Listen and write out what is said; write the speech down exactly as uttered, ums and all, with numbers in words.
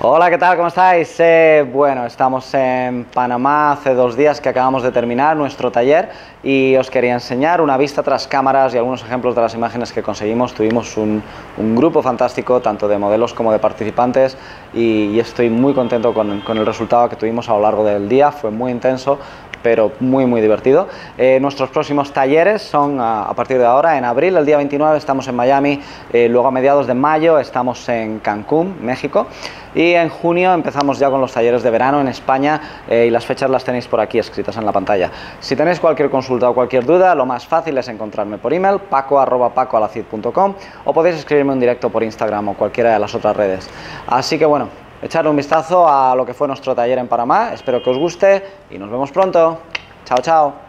Hola, ¿qué tal? ¿Cómo estáis? Eh, bueno, estamos en Panamá hace dos días que acabamos de terminar nuestro taller y os quería enseñar una vista tras cámaras y algunos ejemplos de las imágenes que conseguimos. Tuvimos un, un grupo fantástico, tanto de modelos como de participantes, y, y estoy muy contento con, con el resultado que tuvimos a lo largo del día. Fue muy intenso, pero muy muy divertido. Eh, nuestros próximos talleres son a, a partir de ahora, en abril, el día veintinueve estamos en Miami, eh, luego a mediados de mayo estamos en Cancún, México, y en junio empezamos ya con los talleres de verano en España, eh, y las fechas las tenéis por aquí escritas en la pantalla. Si tenéis cualquier consulta o cualquier duda, lo más fácil es encontrarme por email, paco arroba pacoalacid punto com, o podéis escribirme un directo por Instagram o cualquiera de las otras redes. Así que bueno, echarle un vistazo a lo que fue nuestro taller en Panamá, espero que os guste y nos vemos pronto. Chao, chao.